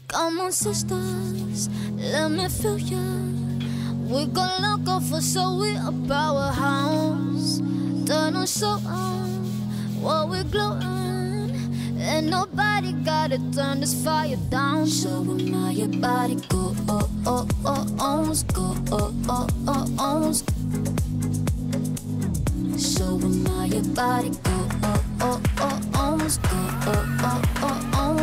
Come on, sisters, let me feel ya. We gon' look off for so we a powerhouse. Turn on so on while we glowing. Ain't nobody gotta turn this fire down. Show 'em how your body go, oh, oh, oh, oh, go, oh, oh, oh, oh. Show 'em how your body go, oh, oh, oh, oh, go, oh, oh, oh, oh.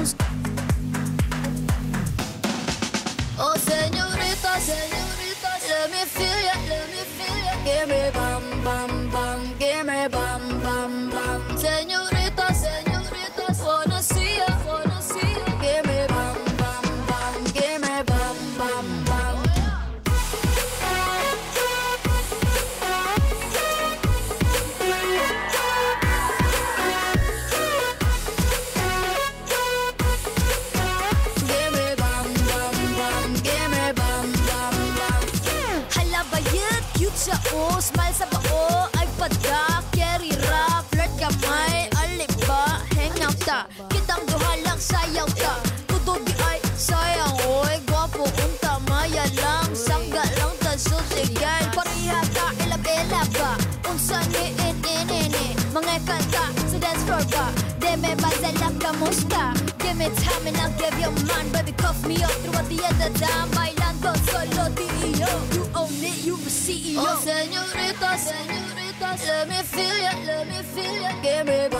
Oh, señorita, señorita, let me feel ya, let me feel ya. Give me bam, bam, bam, give me bam, bam, bam. Señorita, señorita, wanna see ya, wanna see ya. Give me bam, bam, bam, give me bam, bam, bam. Smile sa bao ay padak. Carry rap, flirt kamay, aliba, hang out ta. Kitang duha lang sayaw ta. Tutubi ay sayang, oy gwapo unta, maya lang. Sangga lang ta susigal. Pariha ta, ilab-ela ba? Unsa ni in-in-in-in mga kanta sa dance floor ba? Deme bazela kamusta? Give me time and I'll give you mine. Baby, cuff me up through at the end of time. Bailando solo D.E.O. You own it, you the CEO. Oh, señorita, señorita, let me feel ya, let me feel ya. Give me